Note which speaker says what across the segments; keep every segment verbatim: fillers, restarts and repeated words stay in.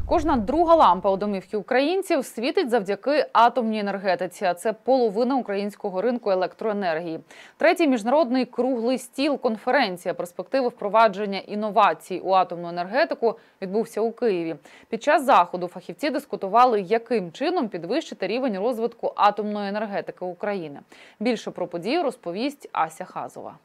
Speaker 1: Кожна друга лампа у домівці українців світить завдяки атомній енергетиці, а це половина українського ринку електроенергії. Третій міжнародний круглий стіл конференція «Перспективи впровадження інновацій у атомну енергетику» відбувся у Києві. Під час заходу фахівці дискутували, яким чином підвищити рівень розвитку атомної енергетики України. Більше про подію розповість Ася Хазова.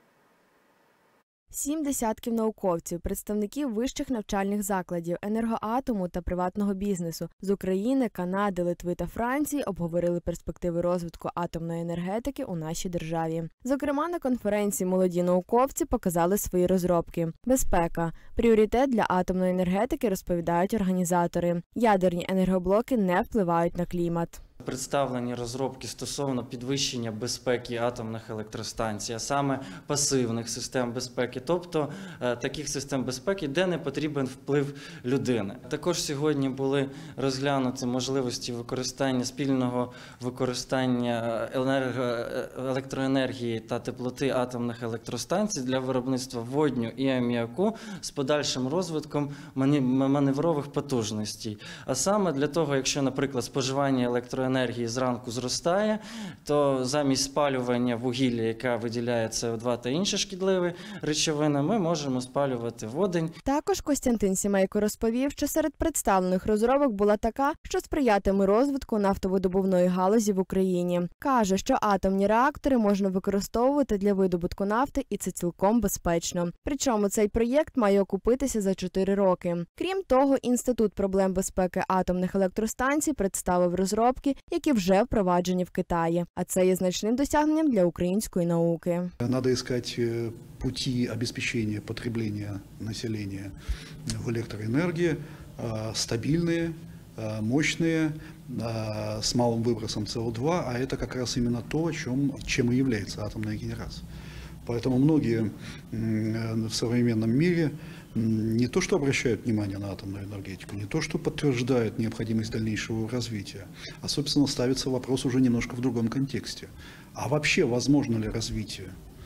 Speaker 2: Сім десятків науковців, представників вищих навчальних закладів, енергоатому та приватного бізнесу з України, Канади, Литви та Франції обговорили перспективи розвитку атомної енергетики у нашій державі. Зокрема, на конференції молоді науковці показали свої розробки. Безпека – пріоритет для атомної енергетики, розповідають організатори. Ядерні енергоблоки не впливають на клімат.
Speaker 3: Представлені розробки стосовно підвищення безпеки атомних електростанцій, а саме пасивних систем безпеки, тобто таких систем безпеки, де не потрібен вплив людини. Також сьогодні були розглянуті можливості використання спільного використання енерго, електроенергії та теплоти атомних електростанцій для виробництва водню і аміаку з подальшим розвитком маневрових потужностей. А саме для того, якщо, наприклад, споживання електроенергії енергії зранку зростає, то замість спалювання вугілля, яке виділяє С О два та інші шкідливі речовини, ми можемо спалювати водень.
Speaker 2: Також Костянтин Сімейко розповів, що серед представлених розробок була така, що сприятиме розвитку нафтовидобувної галузі в Україні. Каже, що атомні реактори можна використовувати для видобутку нафти, і це цілком безпечно. Причому цей проєкт має окупитися за чотири роки. Крім того, Інститут проблем безпеки атомних електростанцій представив розробки, які вже впроваджені в Китаї. А це є значним досягненням для української науки.
Speaker 4: Надо искать пути обеспечения потребления населения в электроэнергии, стабильные, мощные, с малым выбросом С О два, а это как раз именно то, чем, чем и является атомная генерация. Поэтому многие в современном мире не то что обращают внимание на атомную энергетику, не то что подтверждают необходимость дальнейшего развития, а, собственно, ставится вопрос уже немножко в другом контексте. А вообще, возможно ли развитие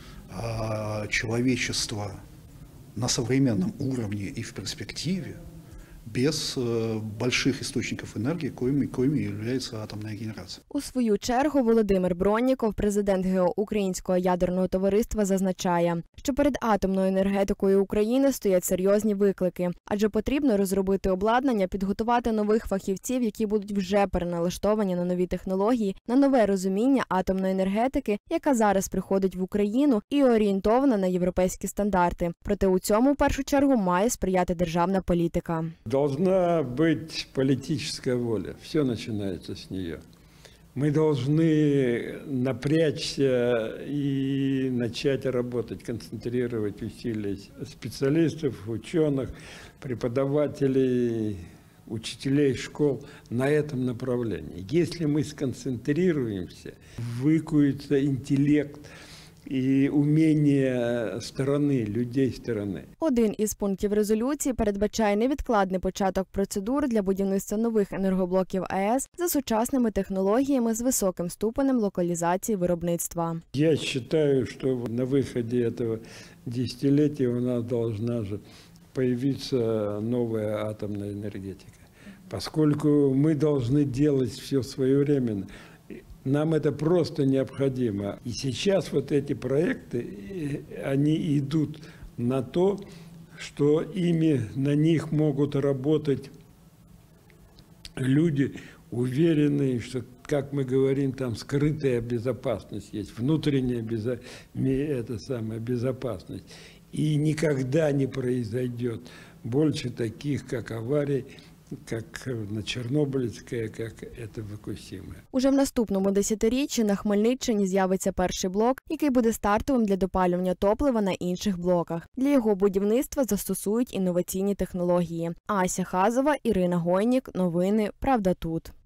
Speaker 4: а, человечества на современном уровне и в перспективе без больших істочників енергії, коїми, коїми є атомна генерація.
Speaker 2: У свою чергу Володимир Бронніков, президент ге о Українського ядерного товариства, зазначає, що перед атомною енергетикою України стоять серйозні виклики, адже потрібно розробити обладнання, підготувати нових фахівців, які будуть вже переналаштовані на нові технології, на нове розуміння атомної енергетики, яка зараз приходить в Україну і орієнтована на європейські стандарти. Проте у цьому, в першу чергу, має сприяти державна політика.
Speaker 5: Должна быть политическая воля. Все начинается с нее. Мы должны напрячься и начать работать, концентрировать усилия специалистов, ученых, преподавателей, учителей школ на этом направлении. Если мы сконцентрируемся, выкуется интеллект і уміння сторони, людей сторони.
Speaker 2: Один із пунктів резолюції передбачає невідкладний початок процедур для будівництва нових енергоблоків А Е С за сучасними технологіями з високим ступенем локалізації виробництва.
Speaker 5: Я вважаю, що на виході цього десятиліття у нас должна же появиться нова атомна енергетика. Поскольку мы должны делать все своевременно, нам это просто необходимо. И сейчас вот эти проекты, они идут на то, что ими на них могут работать люди, уверенные, что, как мы говорим, там скрытая безопасность есть, внутренняя безо... это самая безопасность. И никогда не произойдет больше таких, как аварий, як на Чорнобильське, як це Фукусіма.
Speaker 2: Уже в наступному десятиріччі на Хмельниччині з'явиться перший блок, який буде стартовим для допалювання топлива на інших блоках. Для його будівництва застосують інноваційні технології. Ася Хазова, Ірина Гойнік. Новини «Правда тут».